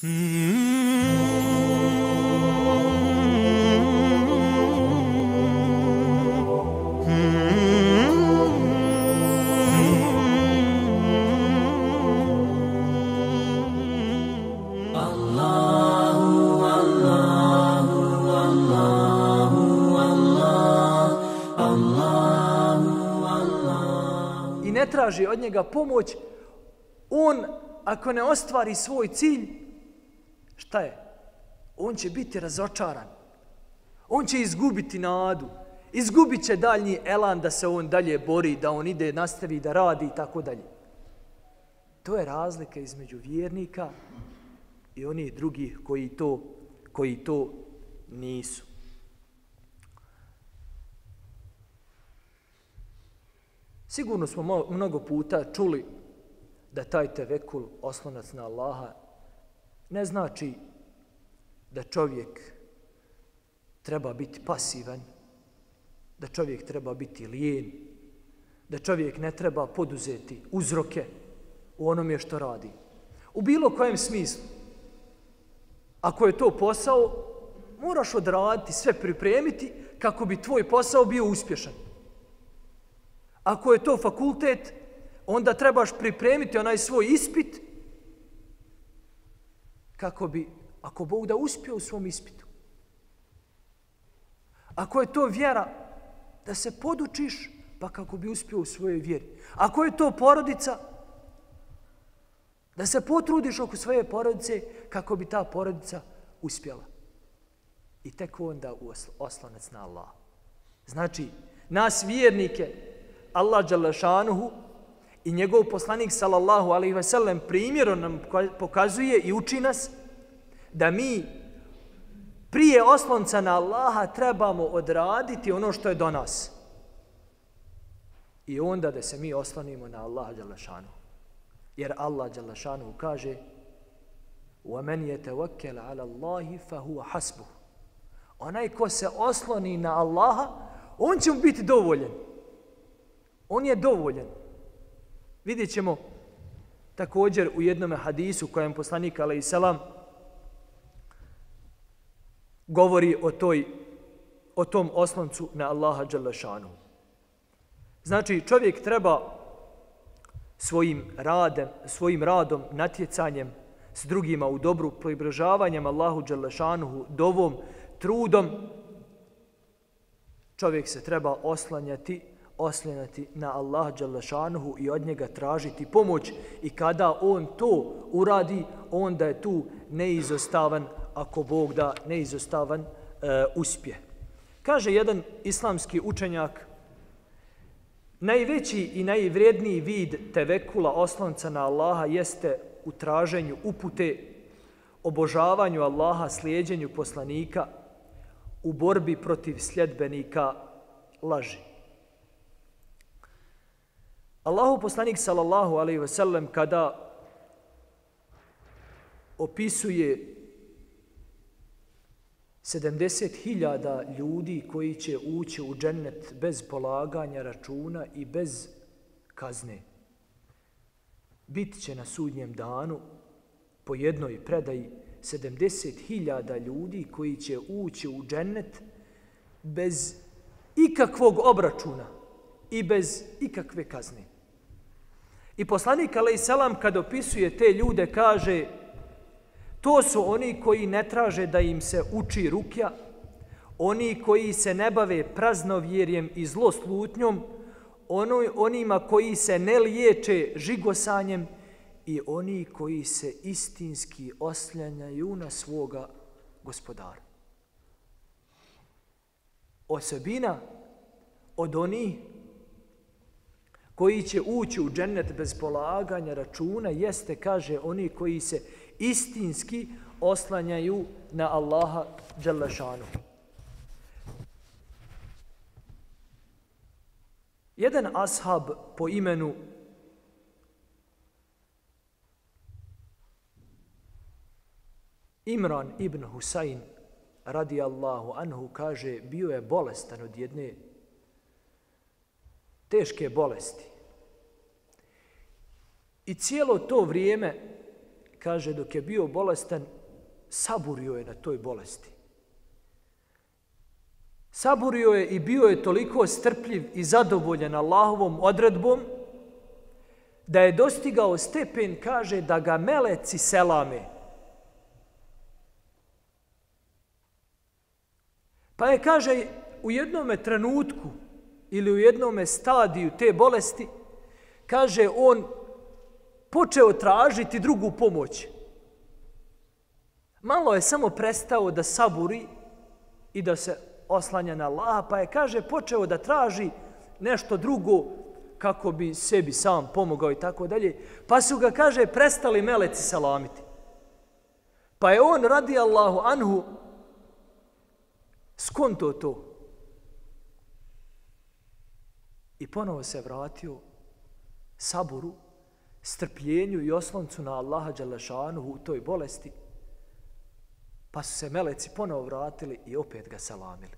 I ne traži od njega pomoć, on ako ne ostvari svoj cilj, šta je? On će biti razočaran. On će izgubiti nadu. Izgubit će daljnji elan da se on dalje bori, da on ide, nastavi da radi i tako dalje. To je razlika između vjernika i onih drugih koji to nisu. Sigurno smo mnogo puta čuli da taj tevekul, oslonac na Allaha, ne znači da čovjek treba biti pasivan, da čovjek treba biti lijen, da čovjek ne treba poduzeti uzroke u onome što radi. U bilo kojem smislu. Ako je to posao, moraš odraditi, sve pripremiti kako bi tvoj posao bio uspješan. Ako je to fakultet, onda trebaš pripremiti onaj svoj ispit kako bi, ako Bog da, uspio u svom ispitu. Ako je to vjera, da se podučiš pa kako bi uspio u svojoj vjeri. Ako je to porodica, da se potrudiš oko svoje porodice kako bi ta porodica uspjela. I tek onda oslonac na Allah. Znači, nas vjernike, Allah dželle šanuhu i njegov poslanik sallallahu alejhi ve sellem primjerom nam pokazuje i uči nas da mi prije oslonca na Allaha trebamo odraditi ono što je do nas. I onda da se mi oslonimo na Allaha dželle šanuhu. Jer Allah dželle šanuhu kaže: وَمَنْ يَتَوَكَّلَ عَلَى اللَّهِ فَهُوَ حَسْبُهُ. Onaj ko se osloni na Allaha, on će mu biti dovoljan. On je dovoljan. Vidjet ćemo također u jednom hadisu kojem poslanik alejhiselam govori o tom osloncu na Allaha dželle šanuhu. Znači, čovjek treba svojim radom, natjecanjem s drugima u dobru, približavanjem Allahu dželle šanuhu, dovom, trudom, čovjek se treba oslanjati na Allah dželle šanuhu i od njega tražiti pomoć. I kada on to uradi, onda je tu neizostavan, ako Bog da, neizostavan uspjeh. Kaže jedan islamski učenjak: najveći i najvrijedniji vid tevekula, oslonca na Allaha, jeste u traženju upute, obožavanju Allaha, slijeđenju poslanika, u borbi protiv sljedbenika laži. Allahu poslanik sallallahu alejhi ve sellem kada opisuje 70.000 ljudi koji će ući u džennet bez polaganja računa i bez kazne, bit će na sudnjem danu po jednoj predaji 70.000 ljudi koji će ući u džennet bez ikakvog obračuna i bez ikakve kazne. I poslanik alejhiselam kad opisuje te ljude kaže: to su oni koji ne traže da im se uči rukja, oni koji se ne bave praznovjerjem i zloslutnjom, onima koji se ne liječe žigosanjem i oni koji se istinski oslanjaju na svoga Gospodara. Osobina od onih koji će ući u džennet bez polaganja računa jeste, kaže, oni koji se istinski oslanjaju na Allaha dželle šanuhu. Jedan ashab po imenu Imran ibn Husayn radijallahu anhu kaže: bio je bolestan od jedne teške bolesti. I cijelo to vrijeme kaže, dok je bio bolestan, saburio je na toj bolesti. Saburio je i bio je toliko strpljiv i zadovoljan Allahovom odredbom, da je dostigao stepen, kaže, da ga meleci selame. Pa je, kaže, u jednome trenutku ili u jednome stadiju te bolesti, kaže, on počeo tražiti drugu pomoć. Malo je samo prestao da saburi i da se oslanja na Allaha, pa je, kaže, počeo da traži nešto drugo kako bi sebi sam pomogao i tako dalje. Pa su ga, kaže, prestali meleci salamiti. Pa je on, radijallahu anhu, skonto to. I ponovo se vratio saburu, strpljenju i osloncu na Allaha dželešanuhu u toj bolesti. Pa su se meleci ponovo vratili i opet ga salamili.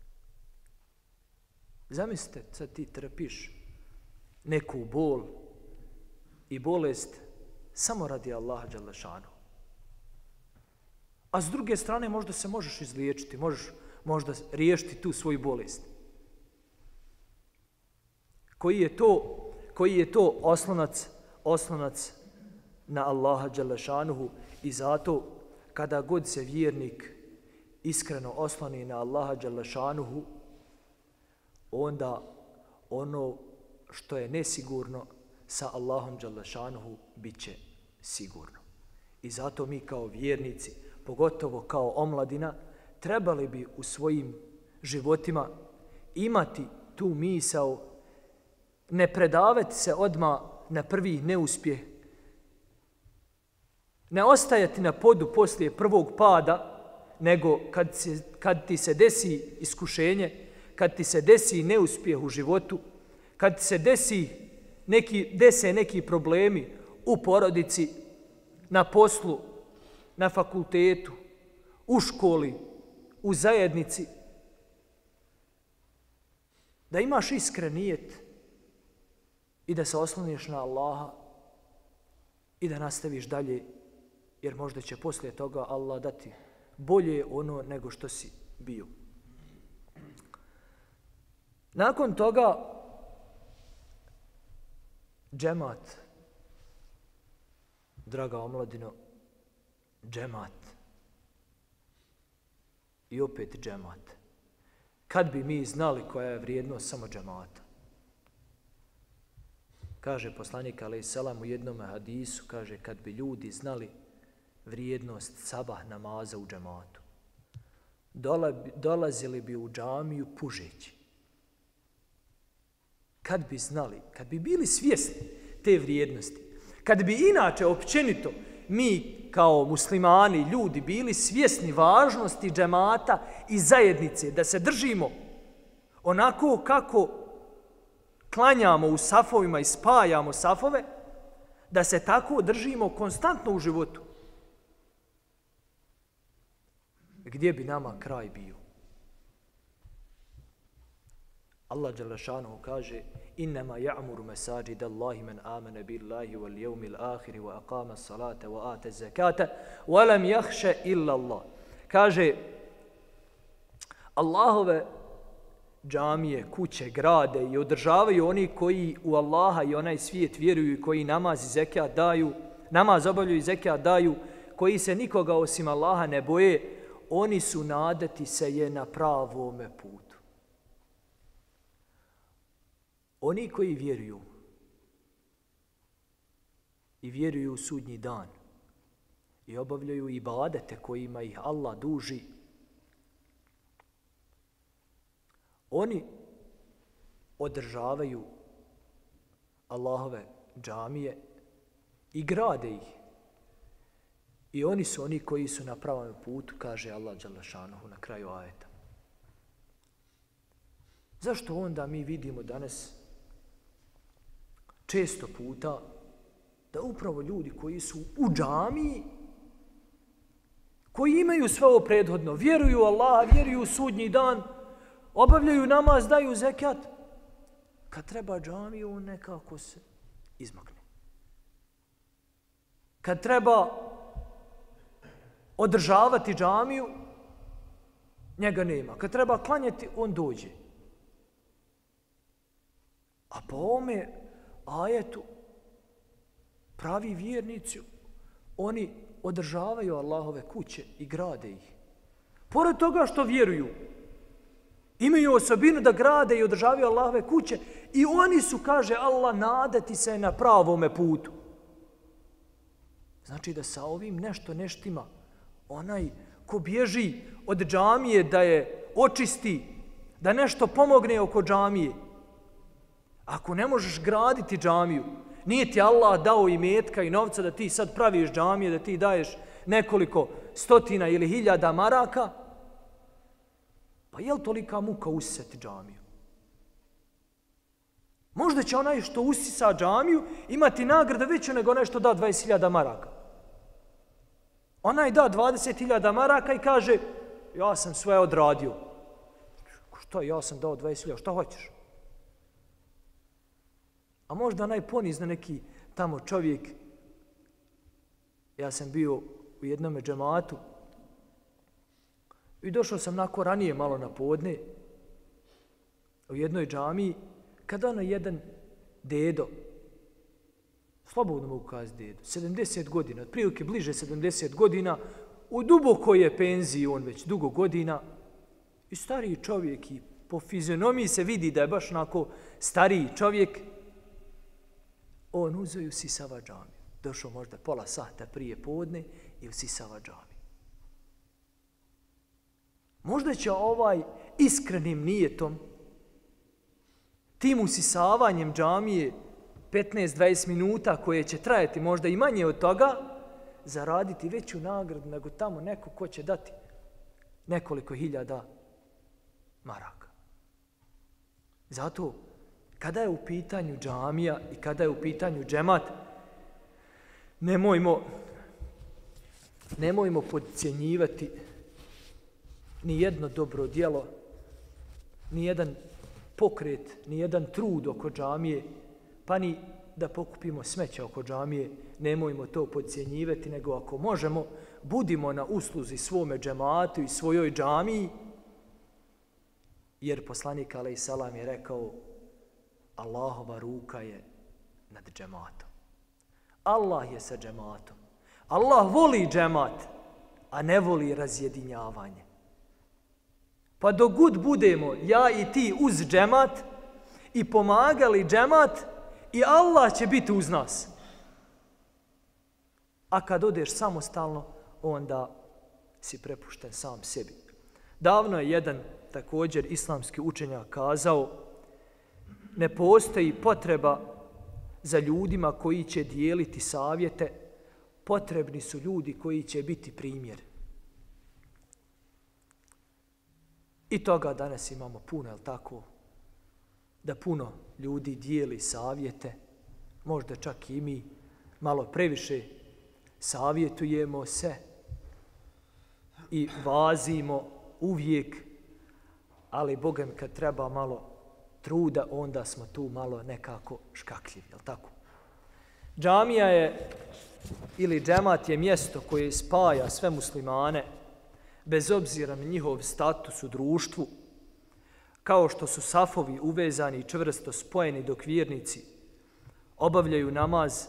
Zamislite, sad ti trpiš neku bol i bolest samo radi Allaha dželešanuhu. A s druge strane možda se možeš izliječiti, možeš možda riješiti tu svoju bolest. Koji je to oslonac na Allaha dželešanuhu. I zato kada god se vjernik iskreno osloni na Allaha dželešanuhu, onda ono što je nesigurno sa Allahom dželešanuhu bit će sigurno. I zato mi kao vjernici, pogotovo kao omladina, trebali bi u svojim životima imati tu misao, ne predavati se odmah na prvi neuspjeh, ne ostajati na podu poslije prvog pada, nego kad ti se desi iskušenje, kad ti se desi neuspjeh u životu, kad ti se dese neki problemi u porodici, na poslu, na fakultetu, u školi, u zajednici, da imaš iskren nijet i da se osloniš na Allaha i da nastaviš dalje, jer možda će poslije toga Allah dati bolje ono nego što si bio. Nakon toga džemat, draga omladino, džemat. I opet džemat. Kad bi mi znali koja je vrijednost samo džemata? Kaže poslanik alejhi selam u jednom hadisu, kaže, kad bi ljudi znali vrijednost sabah namaza u džematu, dolazili bi u džamiju pužeći. Kad bi znali, kad bi bili svjesni te vrijednosti, kad bi inače općenito mi kao muslimani, ljudi, bili svjesni važnosti džemata i zajednice, da se držimo onako kako klanjamo u safovima i spajamo safove, da se tako držimo konstantno u životu, gdje bi nama kraj bio? Allah dželešanuhu kaže: "Innama ya'muru masajid Allahi man amana billahi wal yawmil akhir wa aqama as-salata wa ata az-zakata wa lam yakhsha illa Allah." Kaže, Allahove džamije, kuće, grade i održavaju oni koji u Allaha i onaj svijet vjeruju i koji namaz i zekat daju, namaz obavljaju i zekat daju, koji se nikoga osim Allaha ne boje, oni su nadati se je na pravome putu. Oni koji vjeruju i vjeruju u sudnji dan i obavljaju ibadete kojima ih Allah duži, oni održavaju Allahove džamije i grade ih. I oni su oni koji su na pravom putu, kaže Allah dželešanuhu na kraju ajeta. Zašto onda mi vidimo danas često puta da upravo ljudi koji su u džamiji, koji imaju sve ovo prethodno, vjeruju u Allaha, vjeruju u sudnji dan, obavljaju namaz, daju zekat, kad treba džamiju, on nekako se izmakne. Kad treba održavati džamiju, njega nema. Kad treba klanjati, on dođe. A po ovome ajetu pravi vjernici, oni održavaju Allahove kuće i grade ih. Pored toga što vjeruju, imaju osobinu da grade i održavaju Allahove kuće i oni su, kaže Allah, nadati se na pravome putu. Znači da sa ovim nešto ne štima. Onaj ko bježi od džamije da je očisti, da nešto pomogne oko džamije. Ako ne možeš graditi džamiju, nije ti Allah dao imetka i novca da ti sad praviš džamije, da ti daješ nekoliko stotina ili hiljada maraka, pa je li tolika muka usisati džamiju? Možda će onaj što usisa džamiju imati nagrade veće nego onaj što da 20.000 maraka. Onaj da 20.000 maraka i kaže, ja sam sve odradio. Što, ja sam dao 20.000, šta hoćeš? A možda onaj ponizno neki tamo čovjek, ja sam bio u jednom džematu i došao sam nakon ranije malo na podne u jednoj džamiji, kada ono jedan dedo, slobodno mogu kazati dedo, 70 godina, otprilike bliže 70 godina, u dubokoj je penziji on već dugo godina i stariji čovjek i po fizionomiji se vidi da je baš onako stariji čovjek. On uzeo i usisava džamiju. Došao možda pola sata prije podne i usisava džamiju. Možda će ovaj iskrenim nijetom, tim usisavanjem džamije 15-20 minuta koje će trajati možda i manje od toga, zaraditi veću nagradu nego tamo neko ko će dati nekoliko hiljada maraka. Zato kada je u pitanju džamija i kada je u pitanju džemat, nemojmo podcjenjivati ni jedno dobro djelo, ni jedan pokret, ni jedan trud oko džamije, pa ni da pokupimo smeće oko džamije, nemojmo to podcjenjivati, nego ako možemo, budimo na usluzi svome džematu i svojoj džamiji, jer poslanik alejsalam je rekao, Allahova ruka je nad džematom. Allah je sa džematom. Allah voli džemat, a ne voli razjedinjavanje. Pa dok god budemo ja i ti uz džemat i pomagali džemat, i Allah će biti uz nas. A kad odeš samostalno, onda si prepušten sam sebi. Davno je jedan također islamski učenjak kazao, ne postoji potreba za ljudima koji će dijeliti savjete, potrebni su ljudi koji će biti primjer. I toga danas imamo puno, je li tako? Da puno ljudi dijeli savjete, možda čak i mi malo previše savjetujemo se i vazimo uvijek, ali Boga mi kad treba malo truda, onda smo tu malo nekako škakljivi, je li tako? Džamija je, ili džemat je mjesto koje spaja sve muslimane, bez obzira na njihov status u društvu, kao što su safovi uvezani i čvrsto spojeni dok vjernici obavljaju namaz,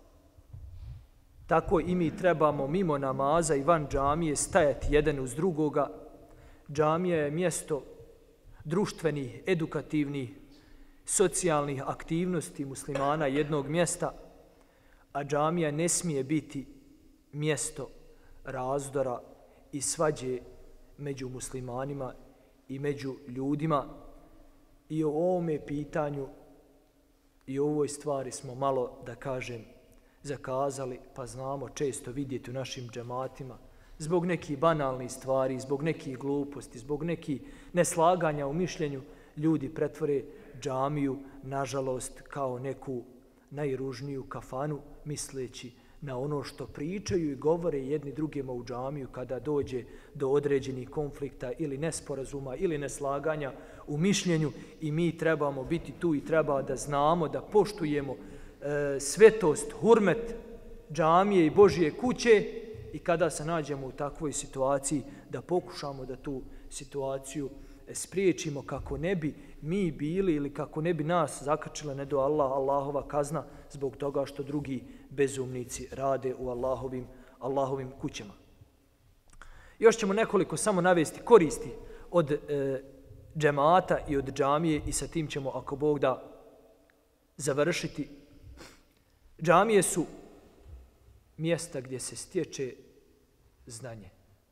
tako i mi trebamo mimo namaza i van džamije stajati jedan uz drugoga. Džamija je mjesto društvenih, edukativnih, socijalnih aktivnosti muslimana jednog mjesta, a džamija ne smije biti mjesto razdora i svađe među muslimanima i među ljudima. I o ovome pitanju i o ovoj stvari smo malo, da kažem, zakazali, pa znamo često vidjeti u našim džematima, zbog nekih banalnih stvari, zbog nekih gluposti, zbog nekih neslaganja u mišljenju, ljudi pretvore džamiju, nažalost, kao neku najružniju kafanu, misleći na ono što pričaju i govore jedni drugima u džamiju kada dođe do određenih konflikta ili nesporazuma ili neslaganja u mišljenju, i mi trebamo biti tu i treba da znamo, da poštujemo svetost, hurmet džamije i Božije kuće i kada se nađemo u takvoj situaciji da pokušamo da tu situaciju spriječimo kako ne bi mi bili ili kako ne bi nas zakačila ne do Allahova kazna zbog toga što drugi bezumnici rade u Allahovim kućama. Još ćemo nekoliko samo navesti koristi od džemata i od džamije i sa tim ćemo, ako Bog da, završiti. Džamije su mjesta gdje se stječe znanje.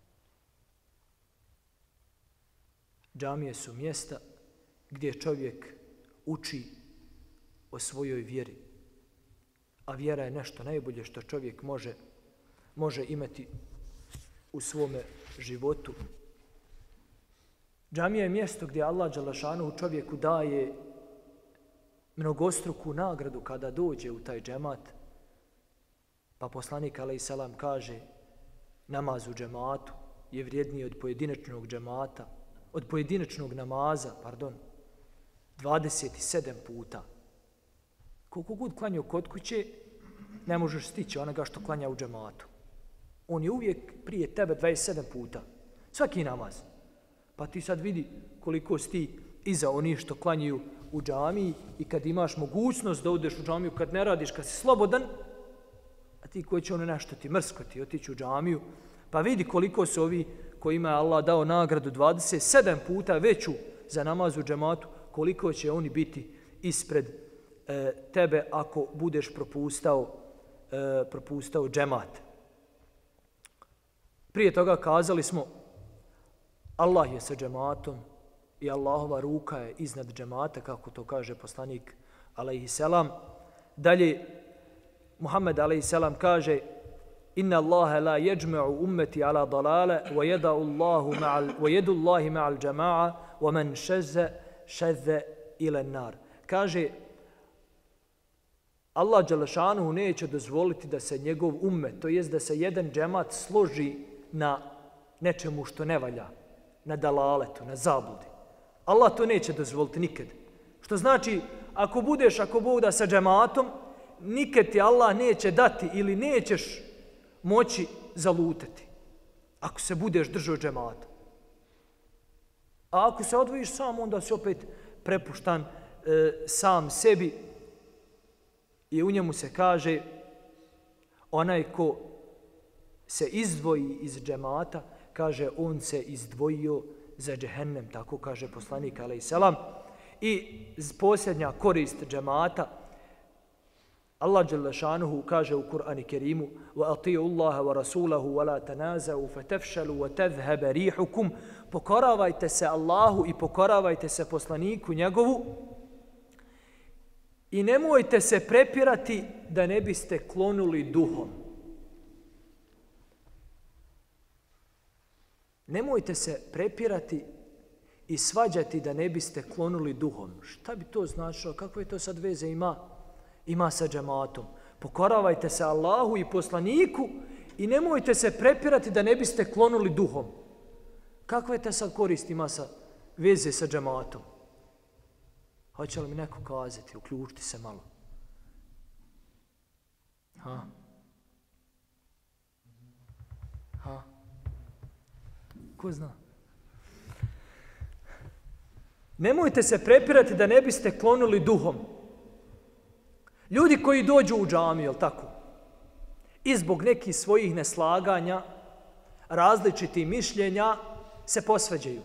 Džamije su mjesta gdje čovjek uči o svojoj vjeri. A vjera je nešto najbolje što čovjek može imati u svome životu. Džamija je mjesto gdje Allah dželešanuhu čovjeku daje mnogostruku nagradu kada dođe u taj džemat. Pa poslanik alejselam kaže: namaz u džematu je vrijedniji od pojedinačnog džemata, od pojedinačnog namaza, 27 puta. Koliko god klanjao kod kuće, ne možeš stići onoga što klanja u džematu. On je uvijek prije tebe 27 puta. Svaki namaz. Pa ti sad vidi koliko si ti iza onih što klanjaju u džamiji i kad imaš mogućnost da odeš u džamiju, kad ne radiš, kad si slobodan, a ti koji će ono nešto ti mrskoti, otići u džamiju, pa vidi koliko su ovi kojima je Allah dao nagradu 27 puta veću za namaz u džematu, koliko će oni biti ispred tebe ako budeš propustao džemat. Prije toga kazali smo, Allah je sa džematom i Allahova ruka je iznad džemata, kako to kaže poslanik alejhiselam. Dalje, Muhammed alejhiselam kaže: inna Allaha la yajma'u ummati ala dalala wa yadu Allahi ma'al jama'a wa man shadha ila an-nar. Kaže, Allah dželešanuhu neće dozvoliti da se njegov ummet, to jest da se jedan džemat složi na nečemu što ne valja, na dalaletu, na zabludi. Allah to neće dozvoliti nikad. Što znači, ako Bog da sa džematom, nikad ti Allah neće dati ili nećeš moći zalutati. Ako se budeš držao džemata. A ako se odvojiš sam, onda si opet prepuštan sam sebi. I u njemu se kaže, onaj ko se izdvoji iz džemata, kaže, on se izdvojio za džehennem, tako kaže poslanik alejselam. I posljednja korist džemata, Allah dželle šanuhu kaže u Kur'anu Kerimu: "Wa ati'u Allaha wa rasulahu wa la tanaza'u fatafshalu wa tadhhab rihukum." Pokoravajte se Allahu i pokoravajte se poslaniku njegovu i nemojte se prepirati da ne biste klonuli duhom. Nemojte se prepirati i svađati da ne biste klonuli duhom. Šta bi to značilo? Kakve to sad veze ima sa džematom? Pokoravajte se Allahu i poslaniku i nemojte se prepirati da ne biste klonuli duhom. Kakve te sad korist ima veze sa džematom? Hoće li mi neko kazati? Uključiti se malo. Ko zna? Nemojte se prepirati da ne biste klonuli duhom. Ljudi koji dođu u džamiju, jel tako? I zbog nekih svojih neslaganja, različitih mišljenja se posvađaju.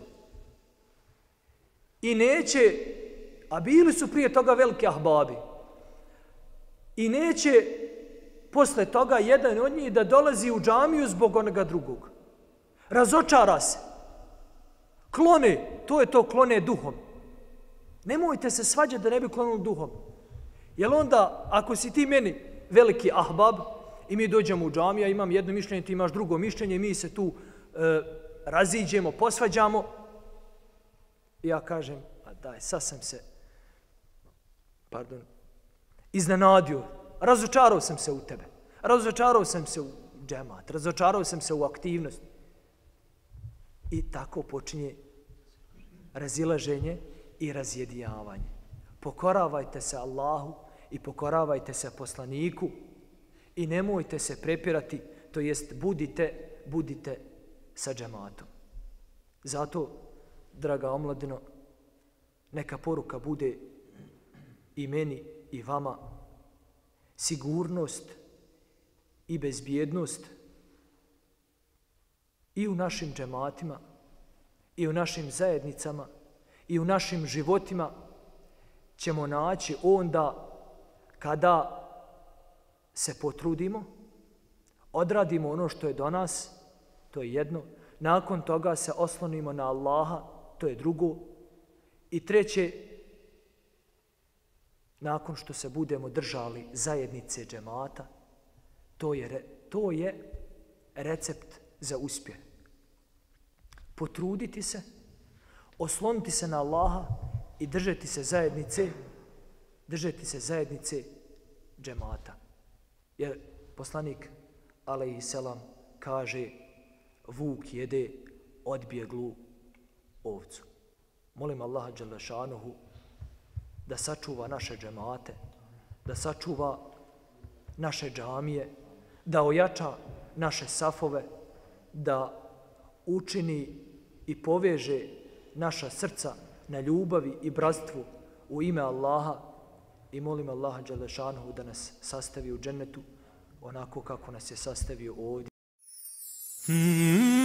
I neće, a bili su prije toga veliki ahbabi, i neće posle toga jedan od njih da dolazi u džamiju zbog onoga drugog. Razočara se. Klone, to je to, klone duhom. Nemojte se svađati da ne bi klonuli duhom. Jer onda, ako si ti meni veliki ahbab i mi dođemo u džamiju, ja imam jedno mišljenje, ti imaš drugo mišljenje, mi se tu raziđemo, posvađamo, i ja kažem, a daj, sad sam se, iznenadio, razočarao sam se u tebe, razočarao sam se u džemat, razočarao sam se u aktivnost. I tako počinje razilaženje i razjedijavanje. Pokoravajte se Allahu i pokoravajte se poslaniku i nemojte se prepirati to jest budite sa džematom. Zato, draga omladino, neka poruka bude i meni i vama sigurnost i bezbjednost i u našim džematima, i u našim zajednicama, i u našim životima ćemo naći onda kada se potrudimo, odradimo ono što je do nas, to je jedno, nakon toga se oslonimo na Allaha, to je drugo, i treće, nakon što se budemo držali zajednice džemata, to je recept za uspjeh. Potruditi se, osloniti se na Allaha i držati se zajednice džemata. Jer poslanik alejhi selam kaže: vuk jede odbjeglu ovcu. Molim Allaha dželle šanuhu da sačuva naše džemate, da sačuva naše džamije, da ojača naše safove, da učini i poveže naša srca na ljubavi i bratstvu u ime Allaha, i molim Allaha dželle šanuhu da nas sastavi u džennetu onako kako nas je sastavio ovdje.